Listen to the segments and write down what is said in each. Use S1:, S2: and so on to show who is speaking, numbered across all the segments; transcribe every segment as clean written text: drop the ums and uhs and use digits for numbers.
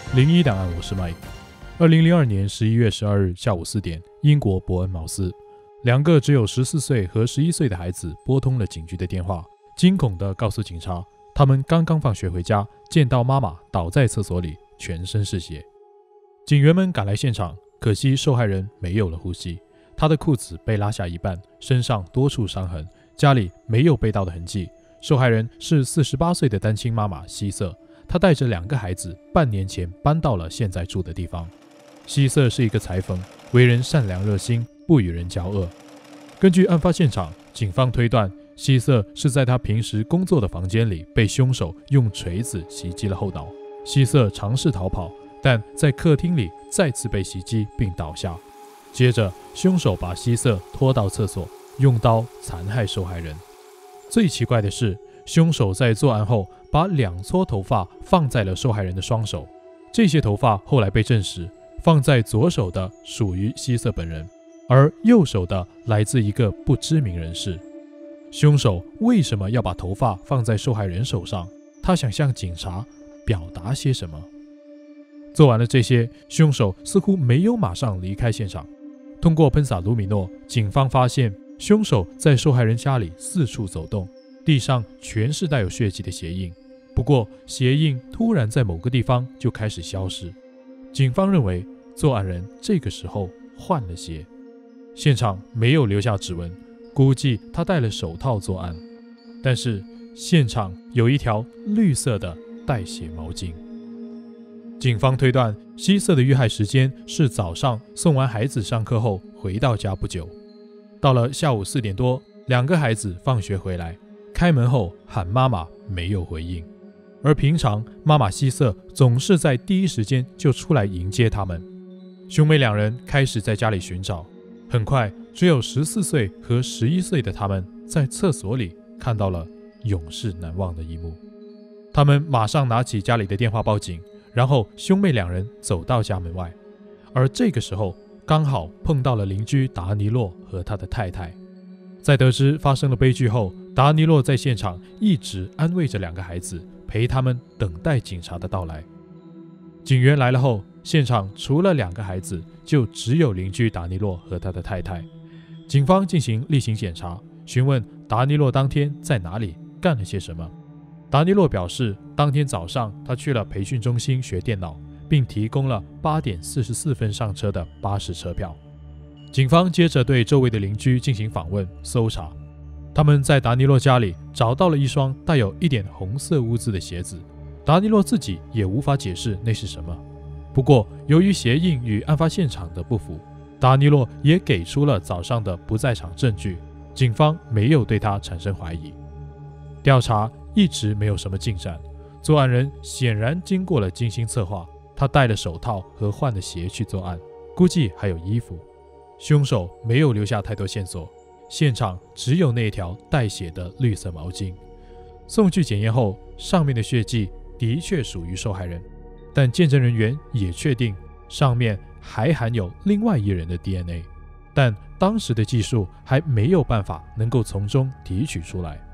S1: 01档案，我是 Mike。2002年11月12日下午4点，英国伯恩茅斯，两个只有14岁和11岁的孩子拨通了警局的电话，惊恐地告诉警察，他们刚刚放学回家，见到妈妈倒在厕所里，全身是血。警员们赶来现场，可惜受害人没有了呼吸，他的裤子被拉下一半，身上多处伤痕，家里没有被盗的痕迹。受害人是48岁的单亲妈妈希瑟，她带着2个孩子半年前搬到了现在住的地方。希瑟是一个裁缝，为人善良热心，不与人交恶。根据案发现场，警方推断希瑟是在他平时工作的房间里被凶手用锤子袭击了后脑。希瑟尝试逃跑，但在客厅里再次被袭击并倒下。接着凶手把希瑟拖到厕所，用刀残害受害人。最奇怪的是，凶手在作案后把2撮头发放在了受害人的双手，这些头发后来被证实，放在左手的属于希瑟本人，而右手的来自一个不知名人士。凶手为什么要把头发放在受害人手上？他想向警察表达些什么？做完了这些，凶手似乎没有马上离开现场。通过喷洒卢米诺，警方发现凶手在受害人家里四处走动，地上全是带有血迹的鞋印。不过鞋印突然在某个地方就开始消失。警方认为作案人这个时候换了鞋。现场没有留下指纹，估计他戴了手套作案。但是现场有一条绿色的带血毛巾。警方推断希瑟的遇害时间是早上送完孩子上课后回到家不久。到了下午4点多，2个孩子放学回来，开门后喊妈妈，没有回应。而平常妈妈希瑟总是在第一时间就出来迎接他们。兄妹2人开始在家里寻找，很快只有14岁和11岁的他们在厕所里看到了永世难忘的一幕。他们马上拿起家里的电话报警，然后兄妹2人走到家门外。而这个时候刚好碰到了邻居达尼洛和他的太太。在得知发生了悲剧后，达尼洛在现场一直安慰着2个孩子，陪他们等待警察的到来。警员来了后，现场除了2个孩子，就只有邻居达尼洛和他的太太。警方进行例行检查，询问达尼洛当天在哪里，干了些什么。达尼洛表示，当天早上他去了培训中心学电脑，并提供了8点44分上车的巴士车票。警方接着对周围的邻居进行访问搜查，他们在达尼洛家里找到了一双带有一点红色污渍的鞋子，达尼洛自己也无法解释那是什么。不过由于鞋印与案发现场的不符，达尼洛也给出了早上的不在场证据，警方没有对他产生怀疑。调查一直没有什么进展，作案人显然经过了精心策划，他戴了手套和换了鞋去作案，估计还有衣服。凶手没有留下太多线索，现场只有那条带血的绿色毛巾。送去检验后，上面的血迹的确属于受害人，但见证人员也确定上面还含有另外1人的 DNA， 但当时的技术还没有办法能够从中提取出来。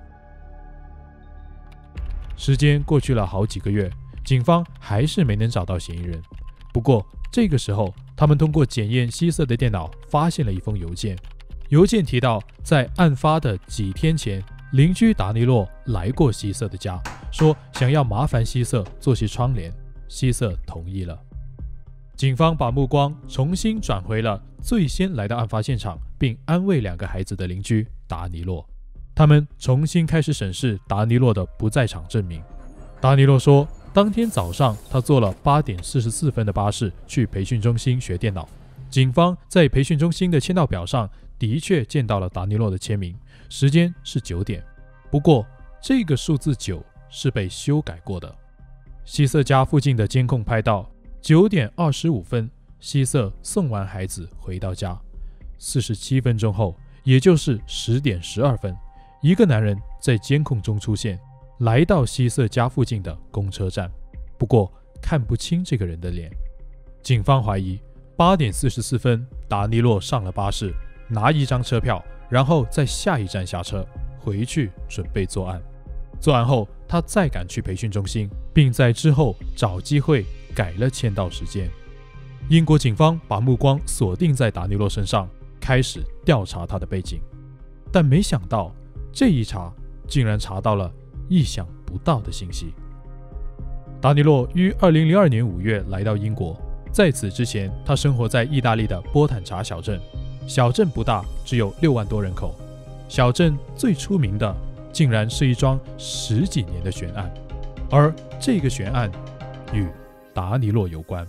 S1: 时间过去了好几个月，警方还是没能找到嫌疑人。不过这个时候，他们通过检验希瑟的电脑，发现了一封邮件。邮件提到，在案发的几天前，邻居达尼洛来过希瑟的家，说想要麻烦希瑟做些窗帘。希瑟同意了。警方把目光重新转回了最先来到案发现场并安慰2个孩子的邻居达尼洛。他们重新开始审视达尼洛的不在场证明。达尼洛说，当天早上他坐了8点44分的巴士去培训中心学电脑。警方在培训中心的签到表上的确见到了达尼洛的签名，时间是9点。不过这个数字9是被修改过的。希瑟家附近的监控拍到9点25分，希瑟送完孩子回到家。47分钟后，也就是10点12分，一个男人在监控中出现，来到希瑟家附近的公车站，不过看不清这个人的脸。警方怀疑8点44分，达尼洛上了巴士，拿一张车票，然后在下一站下车，回去准备作案。作案后，他再赶去培训中心，并在之后找机会改了签到时间。英国警方把目光锁定在达尼洛身上，开始调查他的背景，但没想到这一查竟然查到了意想不到的信息。达尼洛于2002年5月来到英国，在此之前，他生活在意大利的波坦查小镇。小镇不大，只有6万多人口。小镇最出名的，竟然是一桩10几年的悬案，而这个悬案与达尼洛有关。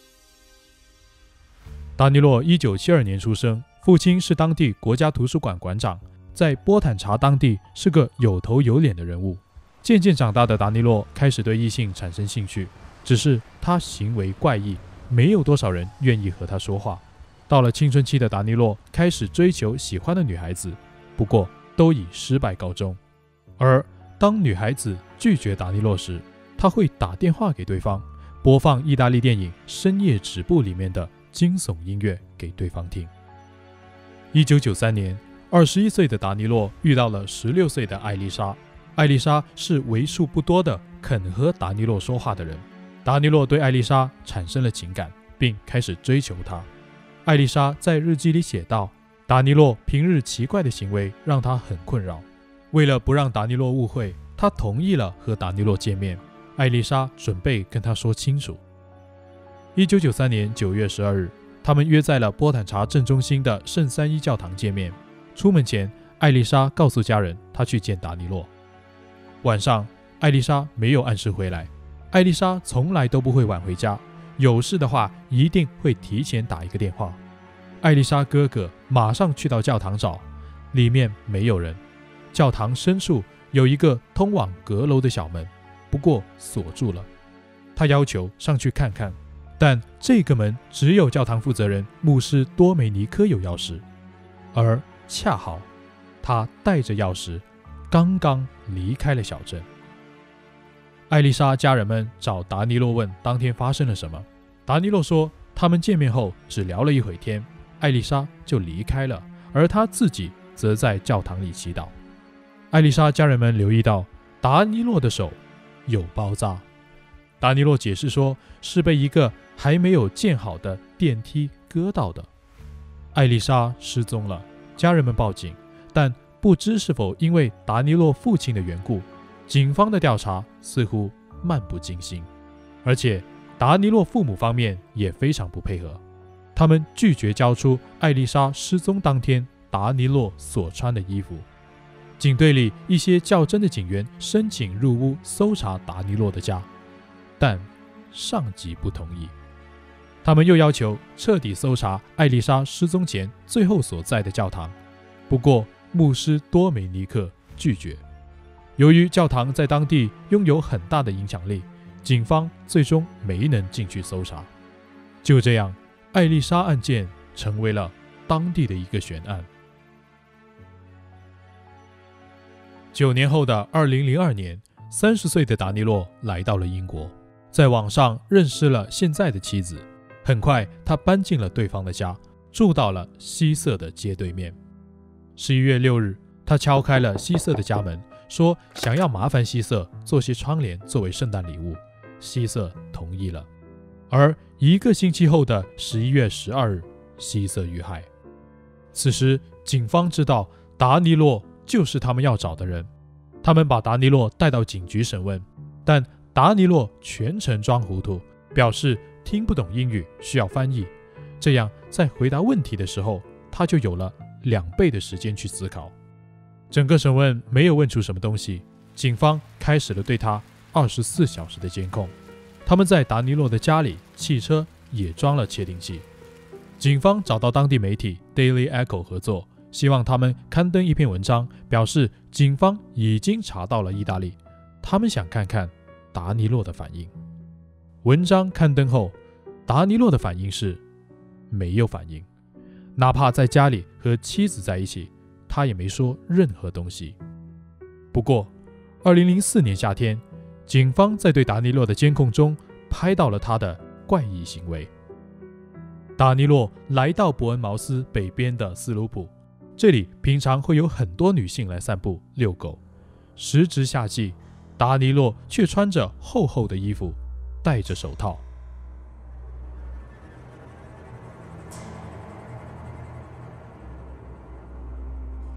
S1: 达尼洛1972年出生，父亲是当地国家图书馆馆长，在波坦查当地是个有头有脸的人物。渐渐长大的达尼洛开始对异性产生兴趣，只是他行为怪异，没有多少人愿意和他说话。到了青春期的达尼洛开始追求喜欢的女孩子，不过都以失败告终。而当女孩子拒绝达尼洛时，他会打电话给对方，播放意大利电影《深夜止步》里面的惊悚音乐给对方听。1993年，21岁的达尼洛遇到了16岁的艾丽莎。艾丽莎是为数不多的肯和达尼洛说话的人。达尼洛对艾丽莎产生了情感，并开始追求她。艾丽莎在日记里写道，达尼洛平日奇怪的行为让她很困扰。为了不让达尼洛误会，她同意了和达尼洛见面。艾丽莎准备跟他说清楚。1993年9月12日，他们约在了波坦查镇中心的圣三一教堂见面。出门前，艾丽莎告诉家人她去见达尼洛。晚上，艾丽莎没有按时回来。艾丽莎从来都不会晚回家，有事的话一定会提前打一个电话。艾丽莎哥哥马上去到教堂找，里面没有人。教堂深处有一个通往阁楼的小门，不过锁住了。他要求上去看看，但这个门只有教堂负责人牧师多梅尼科有钥匙，而恰好他带着钥匙刚刚离开了小镇。艾丽莎家人们找达尼洛问当天发生了什么。达尼洛说，他们见面后只聊了一会天，艾丽莎就离开了，而他自己则在教堂里祈祷。艾丽莎家人们留意到达尼洛的手有包扎。达尼洛解释说，是被一个还没有建好的电梯割到的。艾丽莎失踪了，家人们报警，但不知是否因为达尼洛父亲的缘故，警方的调查似乎漫不经心，而且达尼洛父母方面也非常不配合，他们拒绝交出艾丽莎失踪当天达尼洛所穿的衣服。警队里一些较真的警员申请入屋搜查达尼洛的家，但上级不同意。他们又要求彻底搜查艾丽莎失踪前最后所在的教堂，不过牧师多梅尼克拒绝。由于教堂在当地拥有很大的影响力，警方最终没能进去搜查。就这样，艾丽莎案件成为了当地的一个悬案。9年后的2002年，30岁的达尼洛来到了英国，在网上认识了现在的妻子。很快，他搬进了对方的家，住到了希瑟的街对面。11月6日，他敲开了希瑟的家门，说想要麻烦希瑟做些窗帘作为圣诞礼物。希瑟同意了。而1个星期后的11月12日，希瑟遇害。此时，警方知道达尼洛就是他们要找的人，他们把达尼洛带到警局审问，但达尼洛全程装糊涂，表示听不懂英语，需要翻译。这样，在回答问题的时候，他就有了2倍的时间去思考。整个审问没有问出什么东西，警方开始了对他24小时的监控。他们在达尼洛的家里、汽车也装了窃听器。警方找到当地媒体 Daily Echo 合作，希望他们刊登一篇文章，表示警方已经查到了意大利，他们想看看达尼洛的反应。文章刊登后，达尼洛的反应是没有反应，哪怕在家里和妻子在一起，他也没说任何东西。不过2004年夏天，警方在对达尼洛的监控中拍到了他的怪异行为。达尼洛来到伯恩茅斯北边的斯鲁普，这里平常会有很多女性来散步、遛狗。时值夏季，达尼洛却穿着厚厚的衣服，戴着手套。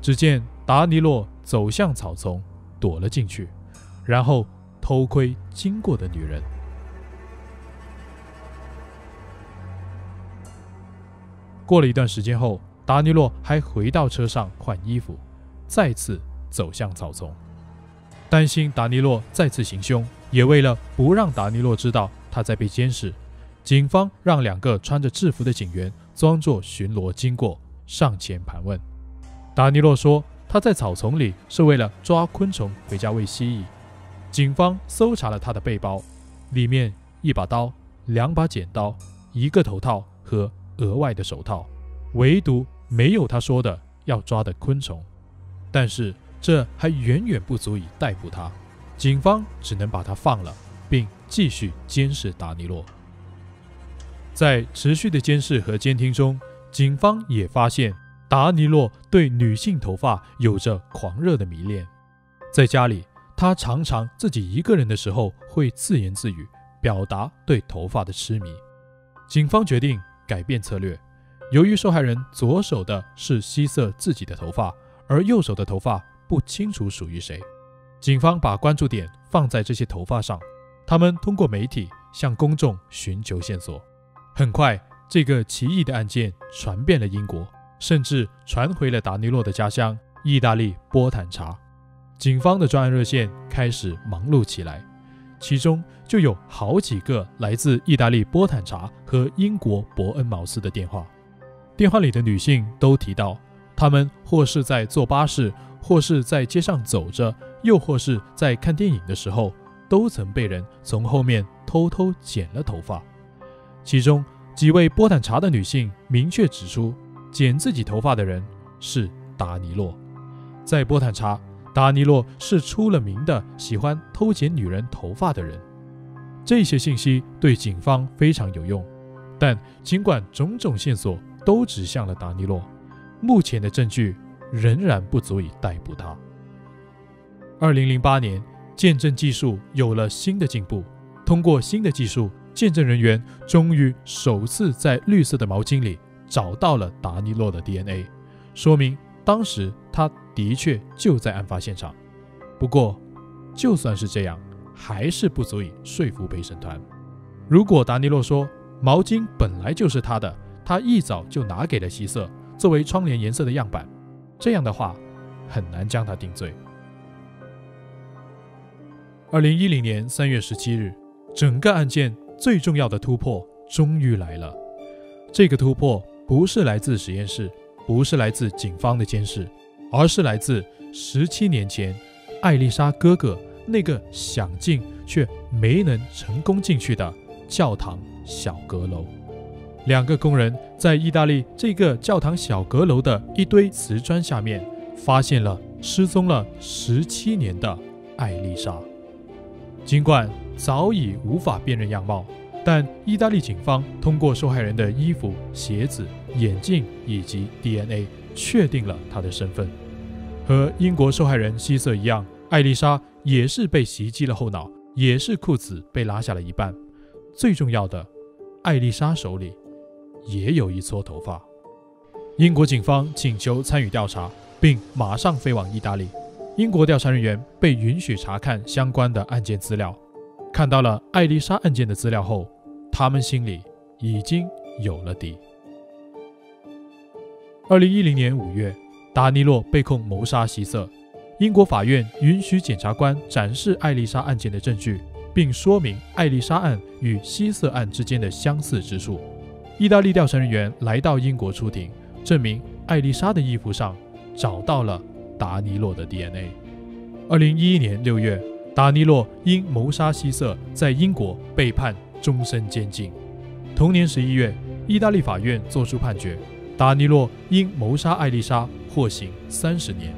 S1: 只见达尼洛走向草丛，躲了进去，然后偷窥经过的女人。过了一段时间后，达尼洛还回到车上换衣服，再次走向草丛。担心达尼洛再次行凶，也为了不让达尼洛知道他在被监视，警方让2个穿着制服的警员装作巡逻经过，上前盘问。达尼洛说他在草丛里是为了抓昆虫回家喂蜥蜴。警方搜查了他的背包，里面1把刀、2把剪刀、1个头套和额外的手套，唯独没有他说的要抓的昆虫。但是这还远远不足以逮捕他，警方只能把他放了，并继续监视达尼洛。在持续的监视和监听中，警方也发现达尼洛对女性头发有着狂热的迷恋。在家里，他常常自己一个人的时候会自言自语，表达对头发的痴迷。警方决定改变策略。由于受害人左手的是吸色自己的头发，而右手的头发不清楚属于谁，警方把关注点放在这些头发上。他们通过媒体向公众寻求线索。很快，这个奇异的案件传遍了英国，甚至传回了达尼洛的家乡意大利波坦查。警方的专案热线开始忙碌起来，其中就有好几个来自意大利波坦查和英国伯恩茅斯的电话。电话里的女性都提到，她们或是在坐巴士，或是在街上走着，又或是在看电影的时候，都曾被人从后面偷偷剪了头发。其中几位波坦查的女性明确指出，剪自己头发的人是达尼洛。在波坦查，达尼洛是出了名的喜欢偷剪女人头发的人。这些信息对警方非常有用，但尽管种种线索都指向了达尼洛，目前的证据仍然不足以逮捕他。2008年，见证技术有了新的进步，通过新的技术，见证人员终于首次在绿色的毛巾里找到了达尼洛的 DNA， 说明当时他的确就在案发现场。不过，就算是这样，还是不足以说服陪审团。如果达尼洛说毛巾本来就是他的，他一早就拿给了希瑟作为窗帘颜色的样板，这样的话很难将他定罪。2010年3月17日，整个案件最重要的突破终于来了。这个突破不是来自实验室，不是来自警方的监视，而是来自17年前艾丽莎哥哥那个想进却没能成功进去的教堂小阁楼。2个工人在意大利这个教堂小阁楼的一堆瓷砖下面，发现了失踪了17年的艾丽莎。尽管早已无法辨认样貌，但意大利警方通过受害人的衣服、鞋子、眼镜以及 DNA 确定了她的身份。和英国受害人希瑟一样，艾丽莎也是被袭击了后脑，也是裤子被拉下了一半。最重要的，艾丽莎手里也有一撮头发。英国警方请求参与调查，并马上飞往意大利。英国调查人员被允许查看相关的案件资料。看到了艾丽莎案件的资料后，他们心里已经有了底。2010年5月，达尼洛被控谋杀希瑟。英国法院允许检察官展示艾丽莎案件的证据，并说明艾丽莎案与希瑟案之间的相似之处。意大利调查人员来到英国出庭，证明艾丽莎的衣服上找到了达尼洛的 DNA。2011年6月，达尼洛因谋杀希瑟在英国被判终身监禁。同年11月，意大利法院作出判决，达尼洛因谋杀艾丽莎获刑30年。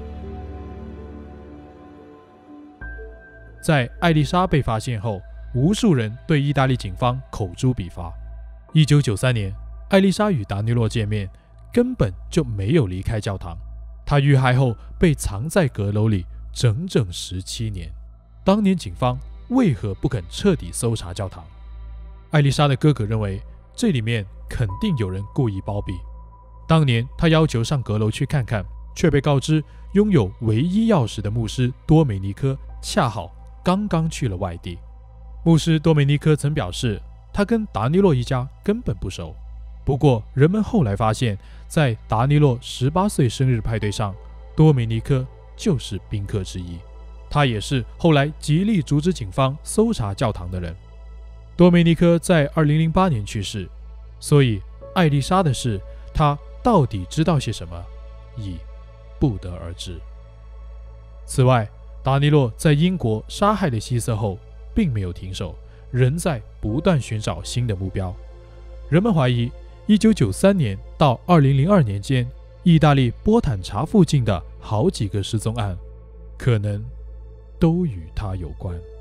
S1: 在艾丽莎被发现后，无数人对意大利警方口诛笔伐。1993年，艾丽莎与达尼洛见面，根本就没有离开教堂。她遇害后被藏在阁楼里整整17年。当年警方为何不肯彻底搜查教堂？艾丽莎的哥哥认为这里面肯定有人故意包庇。当年他要求上阁楼去看看， 却被告知拥有唯一钥匙的牧师多美尼科恰好刚刚去了外地。牧师多美尼科曾表示，他跟达尼洛一家根本不熟。不过，人们后来发现，在达尼洛18岁生日派对上，多美尼科就是宾客之一。他也是后来极力阻止警方搜查教堂的人。多美尼科在2008年去世，所以艾丽莎的事，他到底知道些什么，已不得而知。此外，达尼洛在英国杀害了希瑟后，并没有停手，仍在不断寻找新的目标。人们怀疑1993年到2002年间，意大利波坦查附近的好几个失踪案，可能都与他有关。